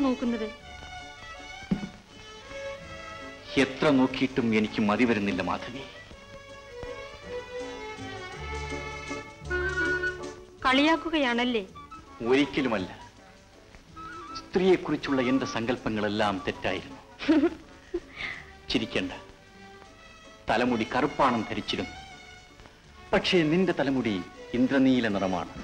നോക്കുന്നത്? എത്ര നോക്കിയിട്ടും എനിക്ക് മതി വരുന്നില്ല മാധവി. കളിയാക്കുകയാണല്ലേ? ഒരിക്കലുമല്ല. സ്ത്രീയെക്കുറിച്ചുള്ള എന്റെ സങ്കല്പങ്ങളെല്ലാം തെറ്റായിരുന്നു. ചിരിക്കണ്ട. തലമുടി കറുപ്പാണം ധരിച്ചിരുന്നു. പക്ഷേ നിന്റെ തലമുടി ഇന്ദ്രനീല നിറമാണ്.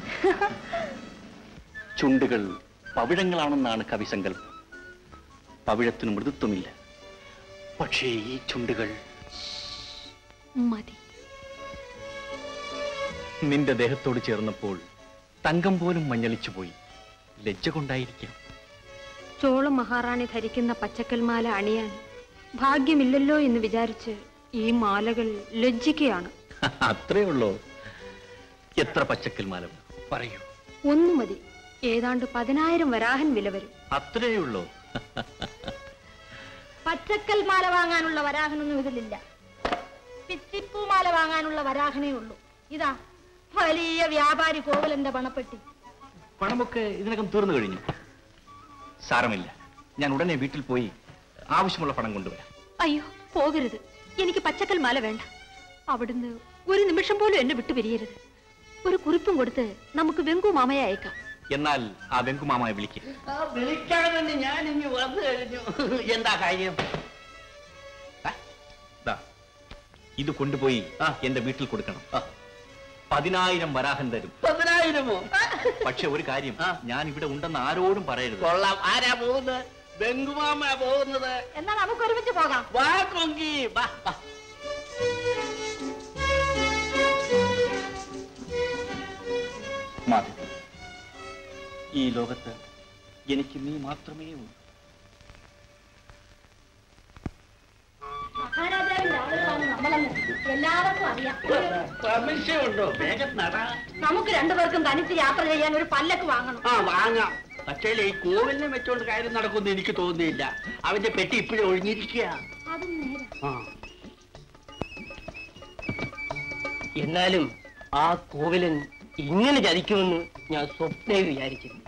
ചുണ്ടുകൾ പവിഴങ്ങളാണെന്നാണ് കവിസങ്കല്പം. പവിഴത്തിനു മൃദുത്വമില്ല. പക്ഷേ ഈ ചുണ്ടുകൾ മതി. നിന്റെ ദേഹത്തോട് ചേർന്നപ്പോൾ തങ്കം പോലും മഞ്ഞളിച്ചു പോയി. ലജ്ജ കൊണ്ടായിരിക്കാം. ചോള മഹാറാണി ധരിക്കുന്ന പച്ചക്കൽമാല അണിയാൻ ഭാഗ്യമില്ലല്ലോ എന്ന് വിചാരിച്ച് ഈ മാലകൾ ലജ്ജിക്കുകയാണ്. അത്രേ ഉള്ളോ? എത്ര പച്ചക്കൽമാല പറയൂ? ഒന്നു മതി. ഏതാണ്ട് 10,000 വരാഹൻ വില വരും. അത്രേ ഉള്ളോ? പച്ചക്കൽമാല വാങ്ങാനുള്ള വരാഹനൊന്നും ഇതിലില്ല. പിച്ചിപ്പൂമാല വാങ്ങാനുള്ള വരാഹനേ ഉള്ളൂ. ഇതാ വലിയ വ്യാപാരി കോവലന്റെ പണപ്പെട്ടി. പണമൊക്കെ ഇതിനകം തീർന്നു കഴിഞ്ഞു. സാരമില്ല, ഞാൻ ഉടനെ വീട്ടിൽ പോയി ആവശ്യമുള്ള പണം കൊണ്ടുവരാം. അയ്യോ പോകരുത്. എനിക്ക് പച്ചക്കൽമാല വേണ്ട. അവിടുന്ന് ഒരു നിമിഷം പോലും എന്നെ വിട്ടു പിരിയരുത്. ഒരു കുറിപ്പും കൊടുത്ത് നമുക്ക് വെങ്കു മാമയെ അയക്കാം. എന്നാൽ ആ വെങ്കുമാമയെ വിളിക്കുക. വിളിക്കാതെ ഞാൻ ഇനി വന്നു കഴിഞ്ഞു. എന്താ കാര്യം? ഇത് കൊണ്ടുപോയി എന്റെ വീട്ടിൽ കൊടുക്കണം. 10,000 വരാഹൻ തരും. 10,000മോ? പക്ഷെ ഒരു കാര്യം, ഞാൻ ഇവിടെ ഉണ്ടെന്ന് ആരോടും പറയരുത്. കൊള്ളാം. ആരാ പോകുന്നത്? വെങ്കുമാമ പോകുന്നത്. എന്നാ നമുക്ക് ഒരുമിച്ച് പോകാം. വാ കൊങ്കി, വാ. മാധവി, ഈ ലോകത്ത് എനിക്ക് നീ മാത്രമേ ഉള്ളൂ. മഹാരാജാവിന്റെ ആളുകളാണ് നമ്മളെന്ന് എല്ലാവർക്കും അറിയാം. സംശയമുണ്ടോ? വേഗം നട. നമുക്ക് രണ്ടുപേർക്കും തനിച്ച് യാത്ര ചെയ്യാൻ ഒരു പല്ലക്ക് വാങ്ങണം. വാങ്ങാം. പക്ഷേ ഈ കോവിലിനെ വെച്ചോണ്ട് കാര്യം നടക്കുമെന്ന് എനിക്ക് തോന്നുന്നില്ല. അവന്റെ പെട്ടി ഇപ്പോഴും ഒഴിഞ്ഞിരിക്കുക. അതും നേരെ. എന്നാലും ആ കോവിലൻ ഇങ്ങനെ ചതിക്കുമെന്ന് ഞാൻ സ്വപ്നയിൽ വിചാരിച്ചിരുന്നു.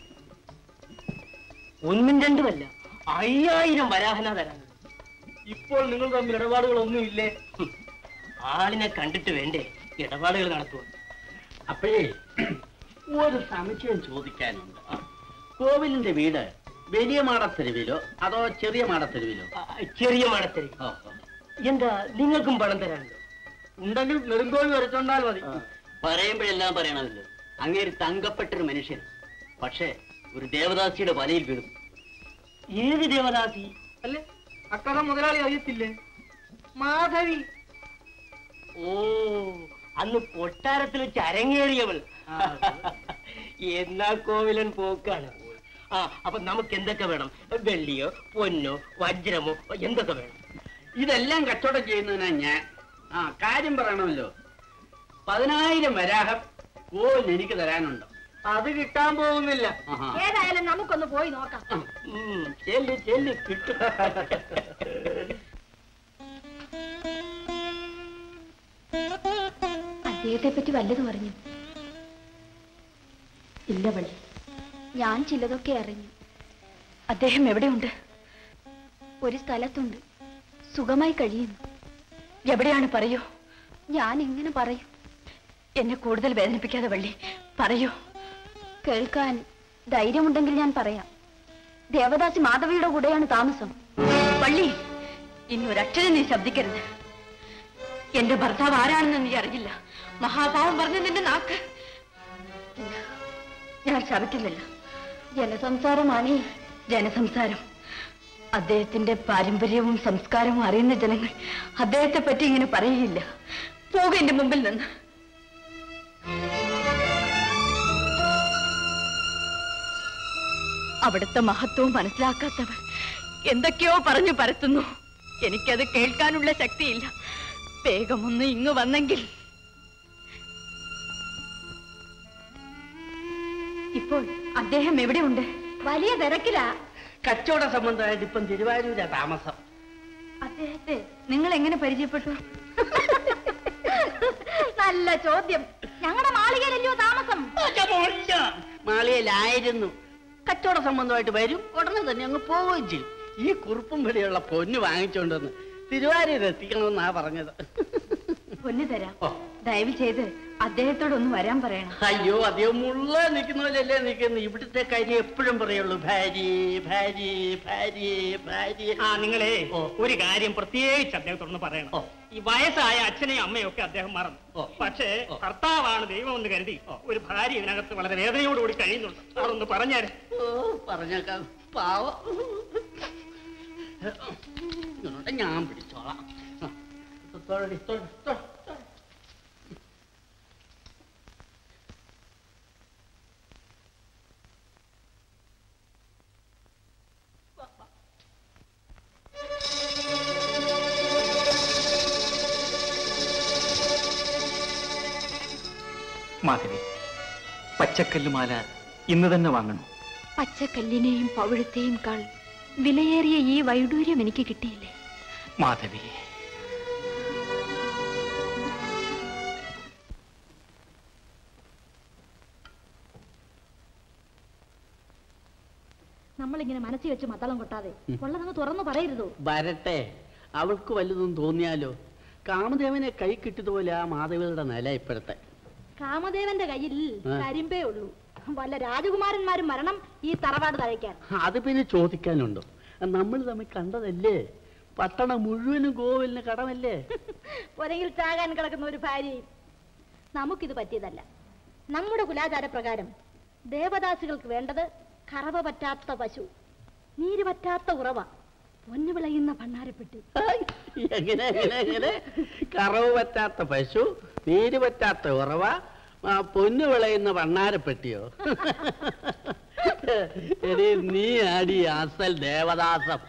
1ഉം 2ഉമല്ല, 5000 വരാഹന തരാനുണ്ട്. ഇപ്പോൾ നിങ്ങൾ തമ്മിൽ ഇടപാടുകളൊന്നുമില്ലേ? ആളിനെ കണ്ടിട്ട് വേണ്ടേ ഇടപാടുകൾ നടത്തുക. അപ്പോഴേ ഒരു സംശയം ചോദിക്കാനുണ്ട്. കോവിലിന്റെ വീട് വലിയ മാടത്തെരുവിലോ അതോ ചെറിയ മാടത്തെരുവിലോ? ചെറിയ മാടത്തെരുവ്. എന്താ നിങ്ങൾക്കും പണം തരാനുണ്ടോ? ഉണ്ടെങ്കിൽ നെടുങ്കോഴി വരച്ചോണ്ടാൽ മതി. പറയുമ്പോഴെല്ലാം പറയണമല്ലോ. അങ്ങേര് തങ്കപ്പെട്ടൊരു മനുഷ്യൻ. പക്ഷേ ഒരു ദേവദാസിയുടെ വലയിൽ വീണു. ഏത് ദേവദാസി? അല്ലേ, അക്കഥ മുതലാളി അറിയത്തില്ലേ? മാധവി. ഓ, അന്ന് കൊട്ടാരത്തിൽ വെച്ച് അരങ്ങേറിയവൾ. എന്നാ കോവിലൻ പോക്കാണ്. അപ്പൊ നമുക്ക് എന്തൊക്കെ വേണം? വെള്ളിയോ പൊന്നോ വജ്രമോ എന്തൊക്കെ വേണം? ഇതെല്ലാം കച്ചവടം ചെയ്യുന്നതിനാ ഞാൻ. കാര്യം പറയണമല്ലോ. 10,000 വരാഹം കോവിൽ എനിക്ക് തരാനുണ്ട്. അത് കിട്ടാൻ പോകുന്നില്ല. ഏതായാലും നമുക്കൊന്ന് പോയി നോക്കാം. ചെല്ലു ചെല്ലു, കിട്ടും. അദ്ദേഹത്തെ പറ്റി വല്ലതും അറിഞ്ഞു? ഇല്ല വള്ളി, ഞാൻ ചിലതൊക്കെ അറിഞ്ഞു. അദ്ദേഹം എവിടെയുണ്ട്? ഒരു സ്ഥലത്തുണ്ട്, സുഖമായി കഴിയുന്നു. എവിടെയാണ് പറയൂ. ഞാൻ എങ്ങനെ പറയും? എന്നെ കൂടുതൽ വേദനിപ്പിക്കാതെ വള്ളി, പറയൂ. കേൾക്കാൻ ധൈര്യമുണ്ടെങ്കിൽ ഞാൻ പറയാം. ദേവദാസി മാധവിയുടെ കൂടെയാണ് താമസം. വള്ളി, ഇനി ഒരക്ഷരം നീ ശബ്ദിക്കരുത്. എന്റെ ഭർത്താവ് ആരാണെന്ന് നീ അറിയില്ല. മഹാഭാവം പറഞ്ഞ നിന്റെ നാക്ക്. ഞാൻ ശപിക്കുന്നില്ല. ജനസംസാരമാണ് ജനസംസാരം. അദ്ദേഹത്തിന്റെ പാരമ്പര്യവും സംസ്കാരവും അറിയുന്ന ജനങ്ങൾ അദ്ദേഹത്തെ പറ്റി ഇങ്ങനെ പറയുകയില്ല. പോക എന്റെ മുമ്പിൽ നിന്ന്. അവിടുത്തെ മഹത്വവും മനസ്സിലാക്കാത്തവർ എന്തൊക്കെയോ പറഞ്ഞു പരത്തുന്നു. എനിക്കത് കേൾക്കാനുള്ള ശക്തിയില്ല. വേഗമൊന്ന് ഇങ്ങ് വന്നെങ്കിൽ. ഇപ്പോൾ അദ്ദേഹം എവിടെയുണ്ട്? വലിയ തിരക്കിലാ. കച്ചവട സംബന്ധമായിട്ട് ഇപ്പം തിരുവാരൂരാ താമസം. അദ്ദേഹത്തെ നിങ്ങൾ എങ്ങനെ പരിചയപ്പെട്ടു? നല്ല ചോദ്യം. ഞങ്ങളുടെ മാളികയിലല്ലോ താമസം. മാളികയിലായിരുന്നു. കച്ചവട സംബന്ധമായിട്ട് വരും, ഉടനെ തന്നെ അങ്ങ് പോവുകയും ചെയ്യും. ഈ കുറുപ്പും വിലയുള്ള പൊന്ന് വാങ്ങിച്ചുകൊണ്ടുവന്ന് തിരുവാരൂർ എത്തിക്കണമെന്നാ പറഞ്ഞത്. പൊന്ന് തരാം, ദയവ് ചെയ്ത് അദ്ദേഹത്തോടൊന്ന് വരാൻ പറയണം. അയ്യോ, അദ്ദേഹം മുള്ള നിൽക്കുന്നവരല്ലേ നിൽക്കുന്നു. ഇവിടുത്തെ കാര്യം എപ്പോഴും പറയുള്ളൂ, ഭാര്യ ഭാര്യ ഭാര്യ ഭാര്യ. നിങ്ങളെ ഒരു കാര്യം പ്രത്യേകിച്ച് അദ്ദേഹത്തോടൊന്ന് പറയണം. ഈ വയസ്സായ അച്ഛനെയും അമ്മയും ഒക്കെ അദ്ദേഹം മറന്നു. പക്ഷേ ഭർത്താവാണ് ദൈവം എന്ന് കരുതി ഒരു ഭാര്യ ഇതിനകത്ത് വളരെ വേദനയോടുകൂടി കഴിയുന്നുണ്ട്. അതൊന്ന് പറഞ്ഞേരെ. പറഞ്ഞേക്കാം, പാവം. ഞാൻ പിടിച്ചോളാം. മാധവി, പച്ചക്കല്ലുമാല ഇന്ന് തന്നെ വാങ്ങണം. പച്ചക്കല്ലിനെയും പവിഴത്തെയും കാൾ വിലയേറിയ ഈ വൈഡൂര്യം എനിക്ക് കിട്ടിയില്ലേ മാധവി? നമ്മളിങ്ങനെ മനസ്സിൽ വെച്ച് മത്തളം കൊട്ടാതെ ഉള്ളതങ്ങ് തുറന്നു പറയരുതോ? വരട്ടെ, അവൾക്ക് വല്ലതും തോന്നിയാലോ? കാമദേവനെ കൈ കിട്ടിയതുപോലെ ആ മാധവിയുടെ നില ഇപ്പോഴത്തെ. കാമദേവന്റെ കയ്യിൽ കരിമ്പേ ഉള്ളൂ. വല്ല രാജകുമാരന്മാരും മരണം ഈ തറവാട് തഴയ്ക്കാൻ. അത് പിന്നെ ചോദിക്കാനുണ്ടോ? നമ്മൾ തമ്മിൽ കണ്ടതല്ലേ? പട്ടണം മുഴുവനും കോവിലിന് കടമല്ലേ? ഒരെങ്കിൽ ചാകാൻ കിടക്കുന്ന ഒരു ഭാര്യയും. നമുക്കിത് പറ്റിയതല്ല. നമ്മുടെ കുലാചാര പ്രകാരം ദേവദാസികൾക്ക് വേണ്ടത് കറവ പറ്റാത്ത പശു, നീര് പറ്റാത്ത ഉറവ, പൊന്നു വിളയുന്ന ഭണ്ണാരപ്പെട്ടി. എങ്ങനെ എങ്ങനെ? കറവ് പറ്റാത്ത പശു, നീര് പറ്റാത്ത ഉറവ, പൊന്നു വിളയുന്ന ഭണ്ണാരപ്പെട്ടിയോ? എടി, നീ ആടി അസൽ ദേവദാസം.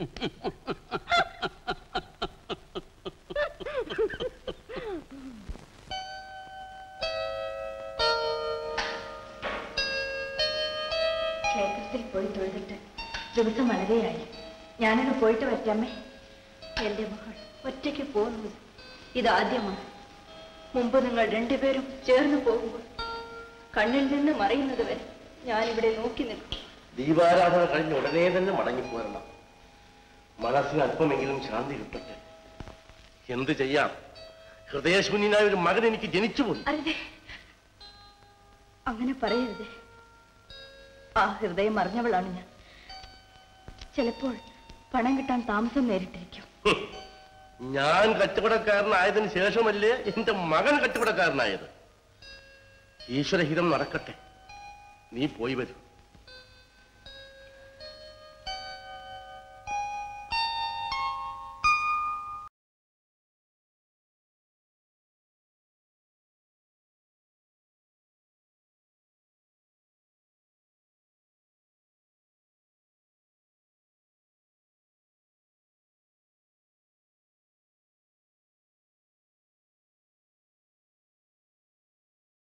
ക്ഷേത്രത്തിൽ പോയി തൊഴുതിട്ട് ദിവസം വളരെയായി. ഞാനങ്ങ് പോയിട്ട് വറ്റാമേ. എന്റെ മകൾ ഒറ്റയ്ക്ക് പോകുന്നത് ഇതാദ്യമാണ്. മുമ്പ് നിങ്ങൾ രണ്ടുപേരും ചേർന്ന് പോകുമ്പോൾ കണ്ണിൽ നിന്ന് മറയുന്നത് വരെ ഞാനിവിടെ നോക്കി നിൽക്കും. ദീപാരാധന കഴിഞ്ഞ് ഉടനെ തന്നെ മടങ്ങിപ്പോരണം. മനസ്സിന് അല്പമെങ്കിലും ശാന്തി കിട്ടട്ടെ. എന്ത് ചെയ്യാം? ഹൃദയശൂന്യനായ ഒരു മകൻ എനിക്ക് ജനിച്ചുപോയി. അരുതേ, അങ്ങനെ പറയരുതേ. ആ ഹൃദയം അറിഞ്ഞവളാണ് ഞാൻ. ചിലപ്പോൾ പണം കിട്ടാൻ താമസം നേരിട്ടിരിക്കും. ഞാൻ കച്ചവടക്കാരനായതിനു ശേഷമല്ലേ എന്റെ മകൻ കച്ചവടക്കാരനായത്? ഈശ്വരഹിതം നടക്കട്ടെ. നീ പോയി വരൂ.